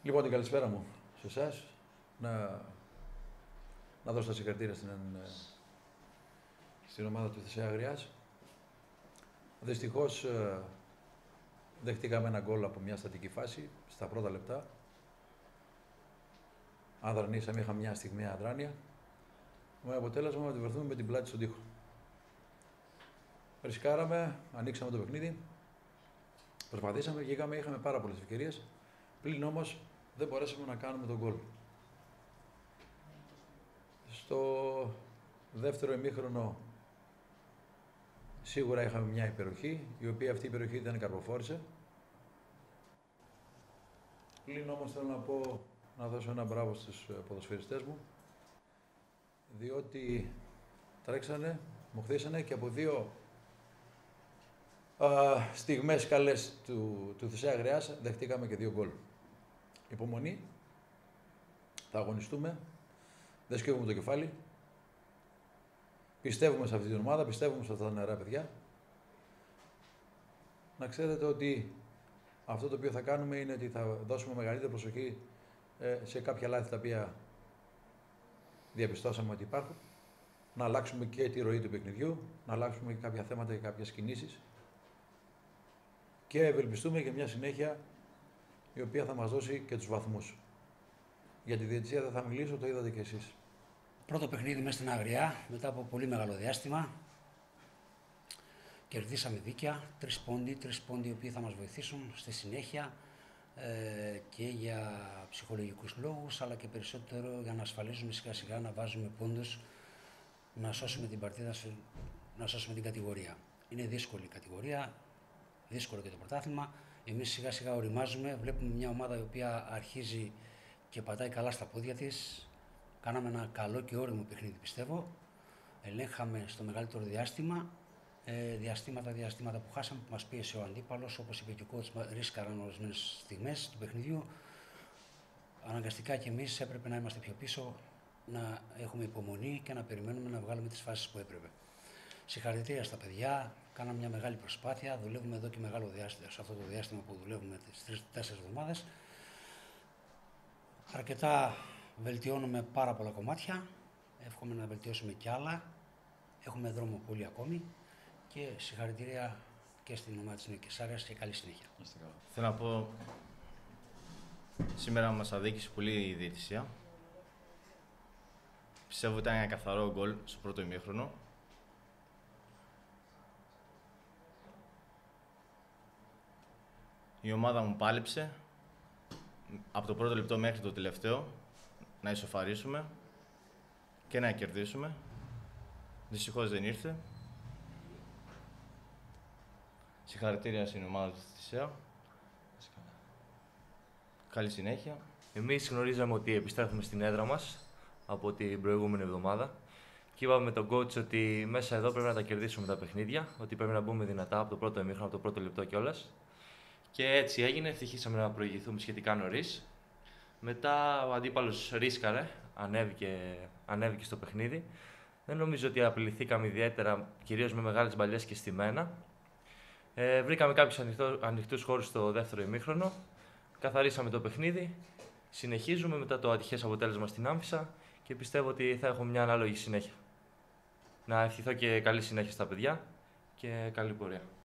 Λοιπόν, την καλησπέρα μου σε εσάς. Να δώσω τα συγχαρητήρια στην ομάδα του Θεσσαία Αγριάς. Δυστυχώς δεχτήκαμε ένα γκολ από μια στατική φάση στα πρώτα λεπτά. Αδρανήσαμε, είχαμε μια στιγμή αδράνεια. Με αποτέλεσμα να τη βρεθούμε με την πλάτη στον τοίχο. Ρισκάραμε, ανοίξαμε το παιχνίδι. Προσπαθήσαμε, βγήκαμε, είχαμε πάρα πολλές ευκαιρίες. Πλην όμως δεν μπορέσαμε να κάνουμε τον γκολ. Στο δεύτερο ημίχρονο σίγουρα είχαμε μια υπεροχή, η οποία αυτή η υπεροχή δεν καρποφόρησε. Πλην όμως θέλω να δώσω ένα μπράβο στους ποδοσφαιριστές μου, διότι τρέξανε, μοχθήσανε και από δύο στιγμές καλές του Θεσσαία Αγριάς δεχτήκαμε και δύο γκολ. Υπομονή, θα αγωνιστούμε, δεν σκύβουμε το κεφάλι, πιστεύουμε σε αυτή την ομάδα, πιστεύουμε σε αυτά τα νεαρά παιδιά. Να ξέρετε ότι αυτό το οποίο θα κάνουμε είναι ότι θα δώσουμε μεγαλύτερη προσοχή σε κάποια λάθη τα οποία διαπιστώσαμε ότι υπάρχουν, να αλλάξουμε και τη ροή του παιχνιδιού, να αλλάξουμε και κάποια θέματα και κάποιες κινήσεις και ευελπιστούμε για μια συνέχεια η οποία θα μας δώσει και τους βαθμούς. Για τη διαιτησία δεν θα μιλήσω, το είδατε κι εσείς. Πρώτο παιχνίδι μέσα στην Αγριά, μετά από πολύ μεγάλο διάστημα. Κερδίσαμε δίκαια, 3 πόντοι οι οποίοι θα μας βοηθήσουν στη συνέχεια και για ψυχολογικούς λόγους, αλλά και περισσότερο για να ασφαλίζουμε σιγά σιγά, να βάζουμε πόντους, να σώσουμε την παρτίδα, να σώσουμε την κατηγορία. Είναι δύσκολη η κατηγορία, δύσκολο και το πρωτάθλημα. Εμείς σιγά σιγά οριμάζουμε, βλέπουμε μια ομάδα η οποία αρχίζει και πατάει καλά στα πόδια της. Κάναμε ένα καλό και όριμο παιχνίδι, πιστεύω. Ελέγχαμε στο μεγαλύτερο διάστημα. Διαστήματα που χάσαμε, που μας πίεσε ο αντίπαλος, όπως είπε και ο coach, ρίσκαραν ορισμένες στιγμές του παιχνιδιού. Αναγκαστικά και εμείς έπρεπε να είμαστε πιο πίσω, να έχουμε υπομονή και να περιμένουμε να βγάλουμε τις φάσεις που έπρεπε. Συγχαρητήρια στα παιδιά, κάναμε μια μεγάλη προσπάθεια, δουλεύουμε εδώ και μεγάλο διάστημα, σε αυτό το διάστημα που δουλεύουμε τις 3-4 εβδομάδες. Αρκετά βελτιώνουμε πάρα πολλά κομμάτια, εύχομαι να βελτιώσουμε κι άλλα, έχουμε δρόμο πολύ ακόμη και συγχαρητήρια και στην ομάδα της Νίκης Άρειας και καλή συνέχεια. Θέλω να πω, σήμερα μας αδίκησε πολύ η διαιτησία. Πιστεύω ότι ήταν ένα καθαρό γκολ στο πρώτο ημίχρονο. Η ομάδα μου πάλεψε από το πρώτο λεπτό μέχρι το τελευταίο να ισοφαρίσουμε και να κερδίσουμε. Δυστυχώς δεν ήρθε. Συγχαρητήρια στην ομάδα του Θεσσαία. Καλή συνέχεια. Εμείς γνωρίζαμε ότι επιστρέφουμε στην έδρα μας από την προηγούμενη εβδομάδα και είπαμε με τον coach ότι μέσα εδώ πρέπει να τα κερδίσουμε τα παιχνίδια, ότι πρέπει να μπούμε δυνατά από το πρώτο ημίχρονο, από το πρώτο λεπτό κιόλας. Και έτσι έγινε, ευτυχήσαμε να προηγηθούμε σχετικά νωρίς. Μετά ο αντίπαλος ρίσκαρε, ανέβηκε στο παιχνίδι. Δεν νομίζω ότι απειληθήκαμε ιδιαίτερα, κυρίως με μεγάλες μπαλιές και στημένα. Βρήκαμε κάποιους ανοιχτούς χώρους στο δεύτερο ημίχρονο. Καθαρίσαμε το παιχνίδι. Συνεχίζουμε μετά το ατυχές αποτέλεσμα στην Άμφισσα και πιστεύω ότι θα έχω μια ανάλογη συνέχεια. Να ευχηθώ και καλή συνέχεια στα παιδιά και καλή πορεία.